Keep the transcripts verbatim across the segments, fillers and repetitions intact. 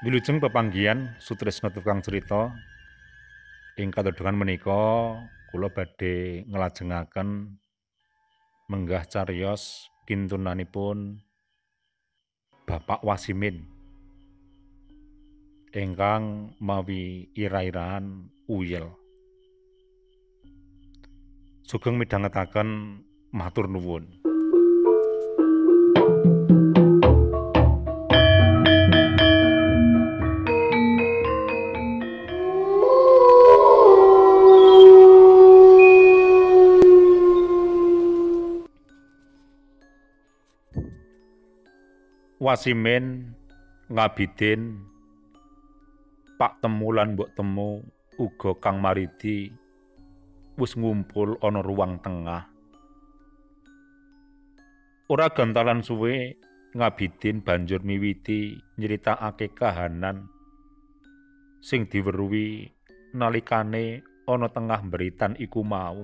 Wilujeng pepanggihan Sutresna tukang crita ing katedhangan menika kula badhe nglajengaken menggah cariyos kintunanipun Bapak Wasimin ingkang mawi ira-iraan Uyel. Sugeng midhangetaken matur nuwun. Wasimin, Ngabidin, Pak Temu lan Mbok Temu uga Kang Maridi wis ngumpul ana ruang tengah. Ora gantalan suwe Ngabidin banjur miwiti nyritakake kahanan sing diweruhi nalikane ana tengah mberitan iku mau.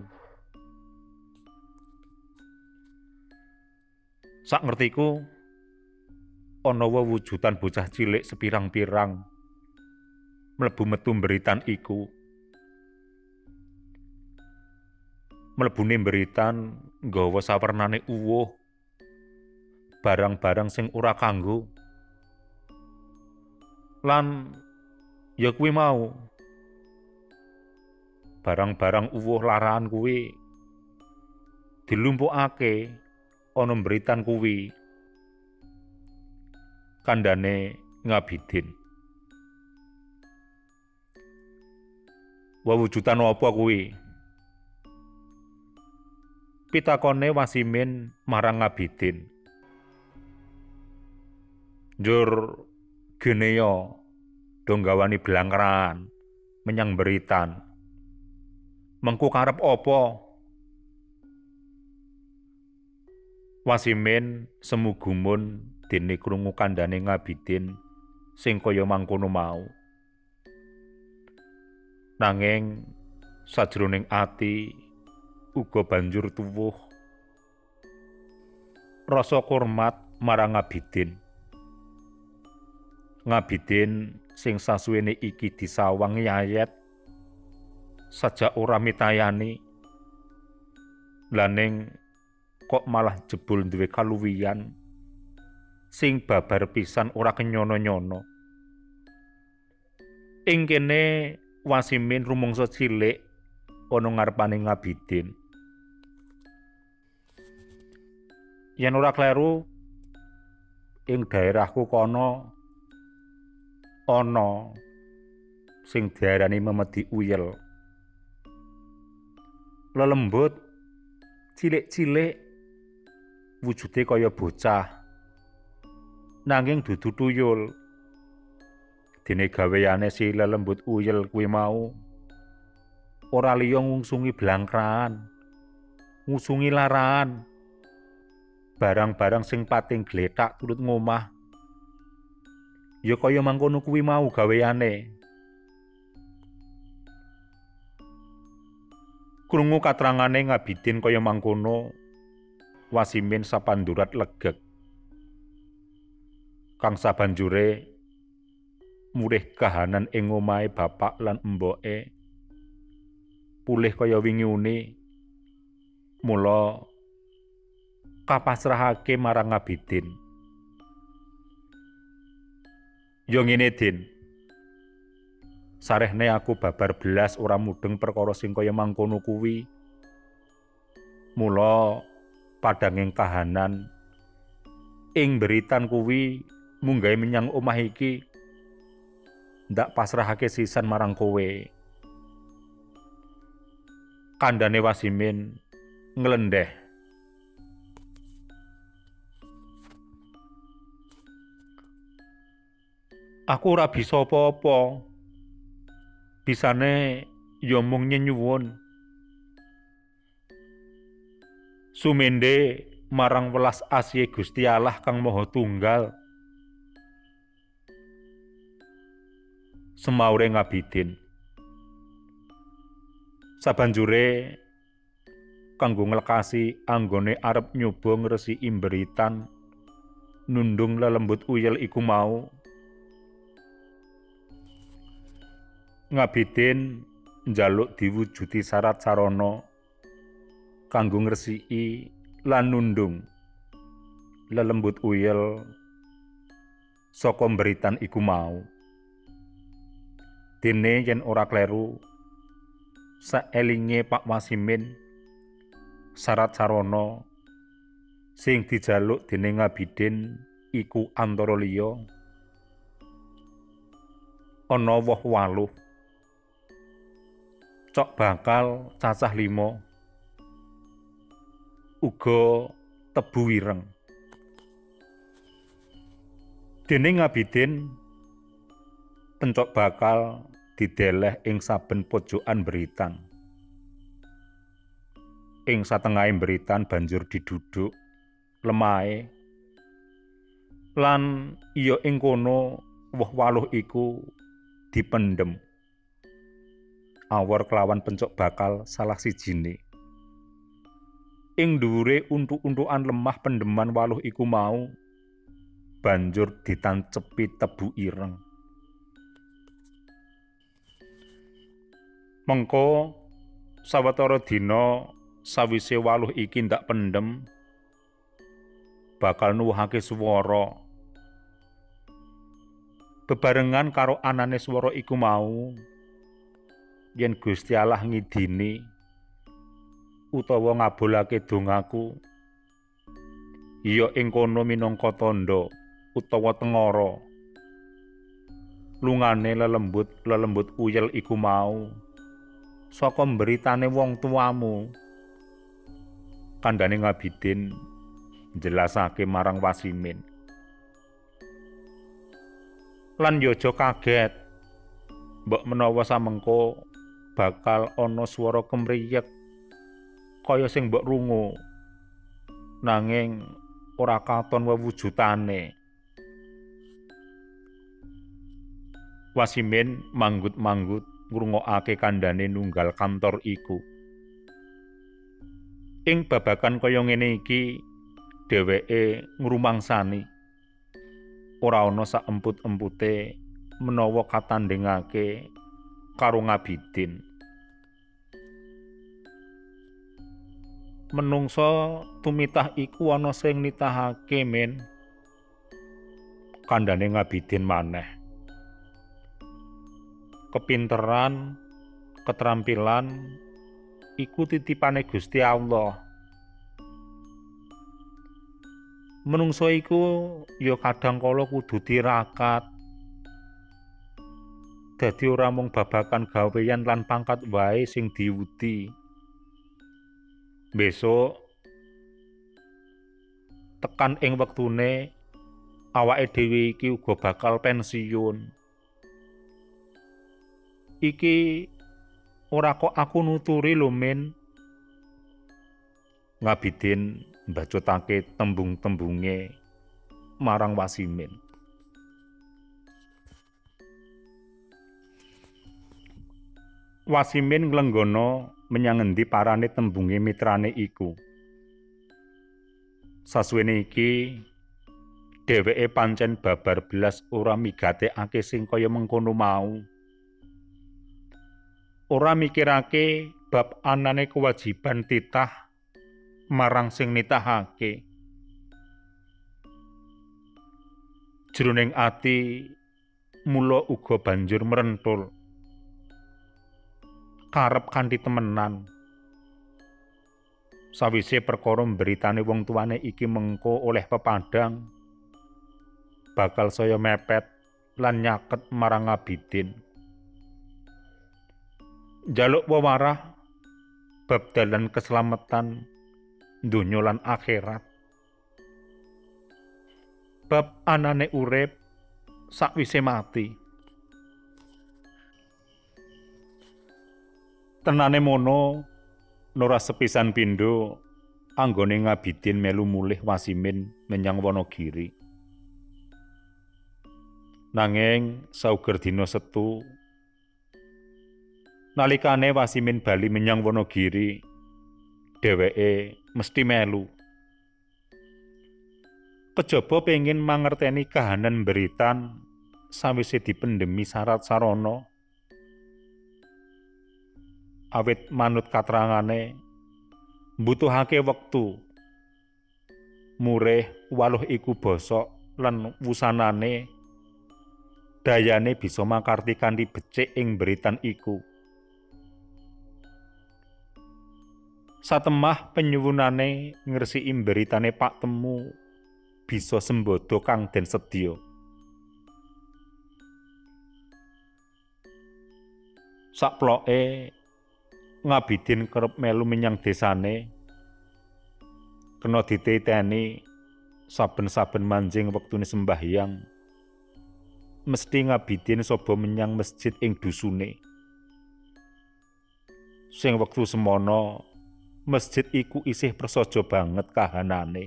Sak ngertiku ana wewujudan bocah cilik sepirang-pirang mlebu metu mberitan iku. Mlebune mberitan nggawa sawernane uwuh, barang-barang sing ora kanggo. Lan ya kuwi mau, barang-barang uwuh larahan kuwi dilumpukake ana mberitan kuwi. Kandhane Ngabidin. Wewujudan apa kuwi? Pitakone Wasimin marang Ngabidin. Njur gene yo do nggawani blangkran menyang mberitan. Mengko karep apa? Wasimin semu gumun dene krungu kandhane Ngabidin sing kaya mangkono mau. Nanging sajroning ati uga banjur tuwuh rasa hormat marang Ngabidin. Ngabidin sing sasuwene iki disawang yayet sajak ora mitayani. Laning kok malah jebul duwe kaluwihan sing babar pisan ora kenyono-nyono. Ing kene Wasimin rumangsa cilik ana ngarepane Ngabidin. Yen ora kleru ing daerahku kono ana sing diarani Memedi Uyel. Lelembut, cilik-cilik, wujude kaya bocah. Nanging dudu tuyul. Dene gaweane si lelembut Uyel kuwi mau ora liya ngungsungi blangkran, ngusungi laran, barang-barang sing pating gletak turut ngomah. Ya kaya mangkono kuwi mau gaweane. Krungu katerangane Ngabidin kaya mangkono, Wasimin sapandurat legek. Kang sabanjure murih kahanan ing omahe bapak lan emboke. Pulih kaya wingi-uni. Mula kapasrahake marang Ngabidin. Ya ngene, Din. Sarehne aku babar belas ora mudeng perkara sing kaya mangkono kuwi. Mula padhanging kahanan ing beritan kuwi munggahe menyang omah iki ndak pasrahake sisan marang kowe. Kandhane Wasimin nglendheh. Aku ora bisa apa-apa. Bisane ya mung nyenyuwun. Sumende marang welas asih Gusti Allah Kang Maha Tunggal. Semaure Ngabidin. Sabanjure kanggo nglekasi anggone arep nyoba ngresiki mberitan nundung lelembut Uyel iku mau. Ngabidin njaluk diwujudi syarat sarana kanggo ngresiki lan nundung lelembut uyel saka mberitan iku mau. Dene yen ora kleru saelinge Pak Wasimin syarat sarana sing dijaluk dening Ngabidin iku antara liya ana woh waluh, cok bakal cacah lima, uga tebu ireng. Dening Ngabidin pencok bakal dideleh ing saben pojokan beritan. Ing satengahing beritan banjur diduduk lemahe lan iya ing kono woh waluh iku dipendhem awor kelawan pencok bakal salah sijine. Ing dhuwure untuk-untukan lemah pendeman waluh iku mau banjur ditancepi tebu ireng. Mengko sawetara dina sawise waluh iki ndak pendhem bakal nuwuhake swara. Bebarengan karo anane swara iku mau, yen Gusti Allah ngidini utawa ngabulake dongaku, iya ing kono minangka tandha utawa tengara lungane lelembut-lelembut uyel iku mau saka mberitane wong tuamu. Kandhane Ngabidin njelasake marang Wasimin. Lan yo aja kaget mbok menawa samengko bakal ana swara kemriyek kaya sing mbok rungu nanging ora katon wewujutane. Wasimin manggut-manggut ngrungokake kandhane nunggal kantor iku. Ing babagan kaya ngene iki dheweke ngrumangsani ora ana saemput-empute menawa katandhingake karo Ngabidin. Menungsa tumitah iku ana sing nitahake men. Kandhane Ngabidin maneh. Kepinteran, keterampilan iku titipane Gusti Allah. Menungso iku ya kadang kala kudu tirakat. Dadi ora mung babagan gaweyan lan pangkat wae sing diwudi. Besok tekan ing wektune awake dhewe iki uga bakal pensiun. Iki ora kok aku nuturi lho men. Ngabidin mbacutake tembung-tembunge marang Wasimin. Wasimin nglenggono menyang endi parane tembunge mitrane iku. Sasuwene iki dheweke pancen babar belas ora migatekake sing kaya mengkono mau. Ora mikirake bab anane kewajiban titah marang sing nitahake. Jroning ati mula uga banjur merentul. Karep kanthi temenan. Sawise perkara mberitane wong tuane iki mengko oleh pepadang, bakal saya mepet lan nyaket marang Ngabidin. Jaluk wewarah bab dalan keselamatan donya lan akhirat. Bab anane urip sakwise mati. Tenane mono nora sepisan pindho anggone Ngabidin melu mulih Wasimin menyang Wonogiri. Nanging sauger dina Setu nalikane Wasimin bali menyang Wonogiri, dheweke mesti melu. Kejaba pengin mangerteni kahanan beritan sawise dipendhemi syarat sarana, awit manut katerangane mbutuhake wektu. Murih waluh iku bosok lan wusanane dayane bisa makarti kanthi becik ing beritan iku. Satemah penyuwunane ngresiki beritane Pak Temu bisa sembodo kang den sedya. Sakploke Ngabidin kerep melu menyang desane, kena dititeni saben-saben manjing wektune sembahyang. Mesti Ngabidin sobo menyang masjid ing dusune. Sing wektu semono masjid iku isih prasaja banget kahanane.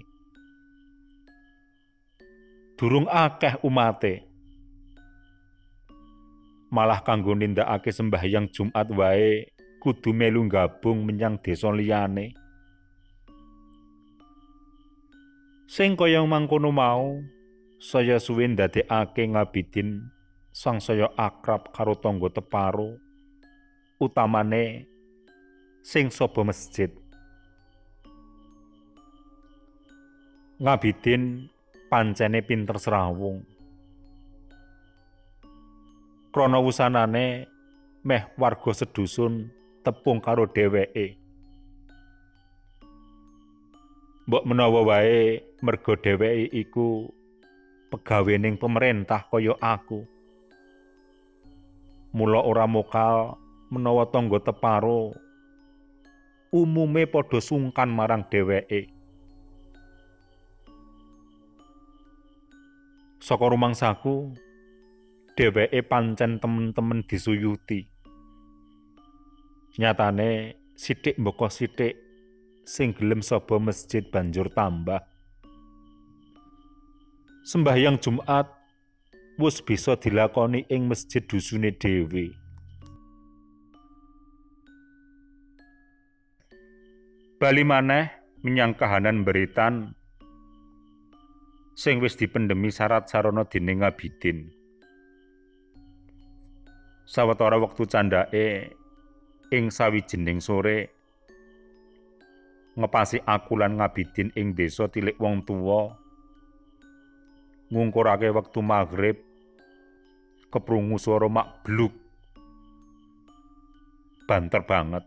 Durung akeh umate. Malah kanggo nindakake sembahyang Jumat wae kudu melu gabung menyang desa liyane. Sing kaya mangkono mau saya suwe ndadekake Ngabidin sangsaya akrab karo tangga teparo, utamane sing saba masjid. Ngabidin pancene pinter serawung. Krana wusanane meh warga sedusun tepung karo dheweke. Mbok menawa wae merga dheweke iku pegawening pemerintah kaya aku. Mula ora mokal menawa tangga teparo umume padha sungkan marang dheweke. Saka rumangsaku, dheweke pancen temen-temen disuyuti. Nyatane sithik mbaka sithik sing gelem saba masjid banjur tambah. Sembahyang Jumat wis bisa dilakoni ing masjid dusune dhewe. Bali maneh menyang kahanan beritan sing wis dipendemi syarat sarana dening Ngabidin. Sawetara wektu candhake ing sawijining sore ngepasi aku lan Ngabidin ing desa tilik wong tuwa ngungkurake wektu maghrib keprungu swara makbluk banter banget.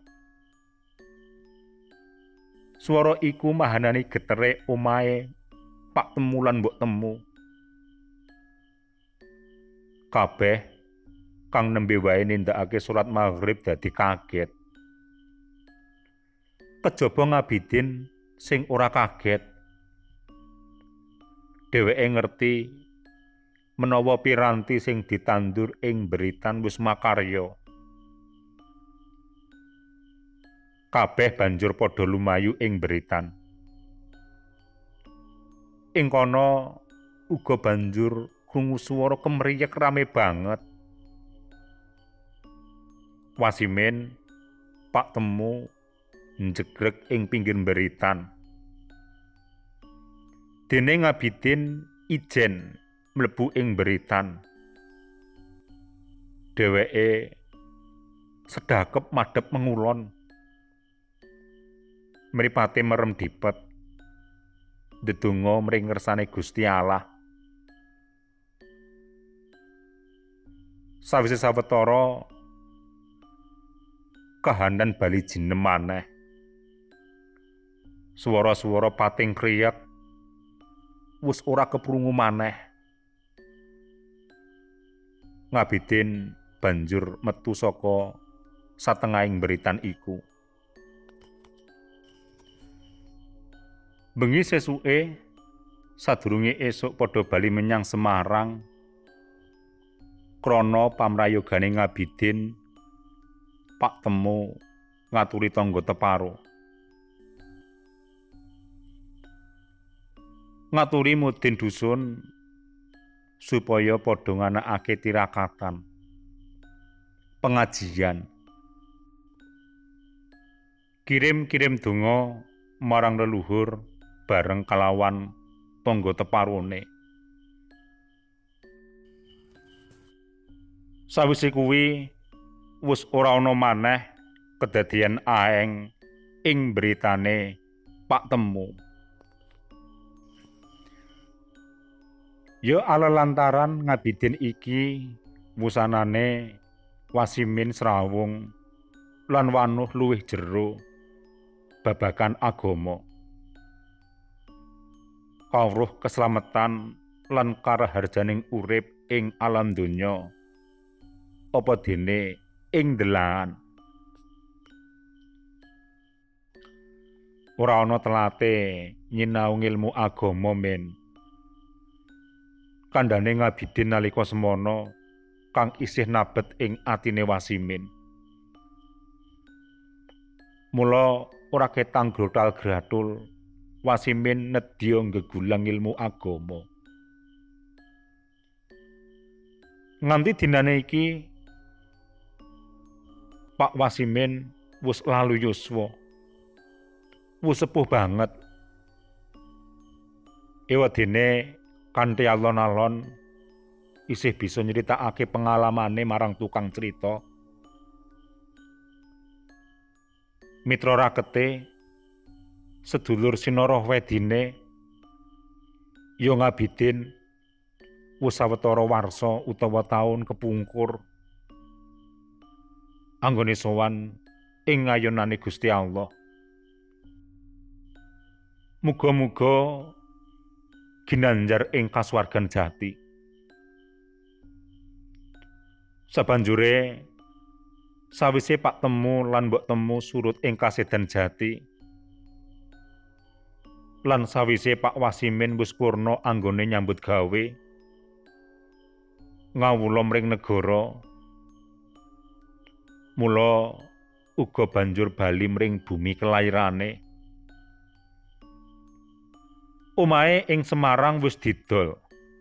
Swara iku mahanani getere omahe Pak Temu lan Mbok Temu. Kabeh kang nembe wae nindakake salat maghrib dadi kaget. Kejaba Ngabidin sing ora kaget. Dheweke ngerti menawa piranti sing ditandur ing beritan wis makarya. Kabeh banjur padha lumayu ing beritan. Ing kono uga banjur krungu swara kemriyek rame banget. Wasimin Pak Temu njegreg ing pinggir beritan. Dene Ngabidin ijen mlebu ing beritan. Dheweke sedakep madhep mengulon. Mripate merem dipet. Ndedonga mring ngersane Gusti Allah. Sawise sawetara kahanan bali jinem maneh. Swara-swara pating kriyek wis ora keprungu maneh. Ngabidin banjur metu saka satengahing beritan iku. Bengi sesuke sadurunge esuk padha bali menyang Semarang krana pamrayogane Ngabidin, Pak Temu ngaturi tangga teparo. Ngaturi mudin dusun supaya padha nganakake tirakatan, pengajian. Kirim-kirim donga marang leluhur bareng kalawan tangga teparone. Sawise kuwi wis ora ana maneh kedadian aeng ing beritane Pak Temu. Ya ala lantaran ngabidin iki wusanane Wasimin srawung lan wanuh luwih jero babagan agama. Kawruh keslametan lan karaharjaning urip ing alam donya apa dene ing delan. Ora ana telate nyinau ngilmu agama men. Kandhane ngabidin nalika semana kang isih nabet ing atine Wasimin. Mula ora ketang grotal gratul Wasimin nedya gegulang ilmu agama. Nganti dinane iki Pak Wasimin wis lalu yuswa. Wis sepuh banget. Ewadene kanthi alon-alon isih bisa nyritakake pengalamane marang tukang cerita. Mitra rakete sedulur sinara wedine ya ngabidin wis sawetara warsa utawa taun kepungkur anggone sowan ing ngayunane Gusti Allah. Muga-muga ginanjar ing kasuwargan jati. Sabanjure sawise Pak Temu lan Mbok Temu surut ing kasedan jati lan sawise Pak Wasimin wis purna anggone nyambut gawe ngawula mring negara, mula uga banjur bali mring bumi kelairane. Omahe ing Semarang wis didol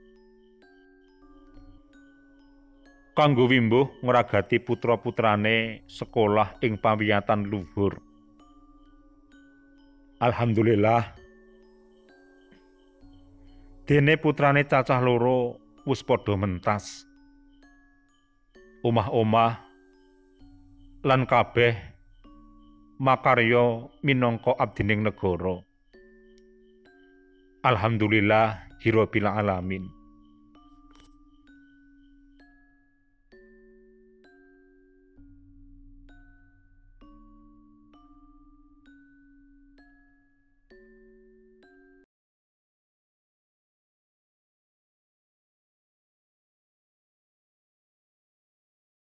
kanggo wimbuh ngragati putra-putrane sekolah ing pawiyatan luhur. Alhamdulillah dene putrane cacah loro wis padha mentas. Omah-omah lan kabeh makarya minangka abdining negara. Alhamdulillah hirabbil alamin.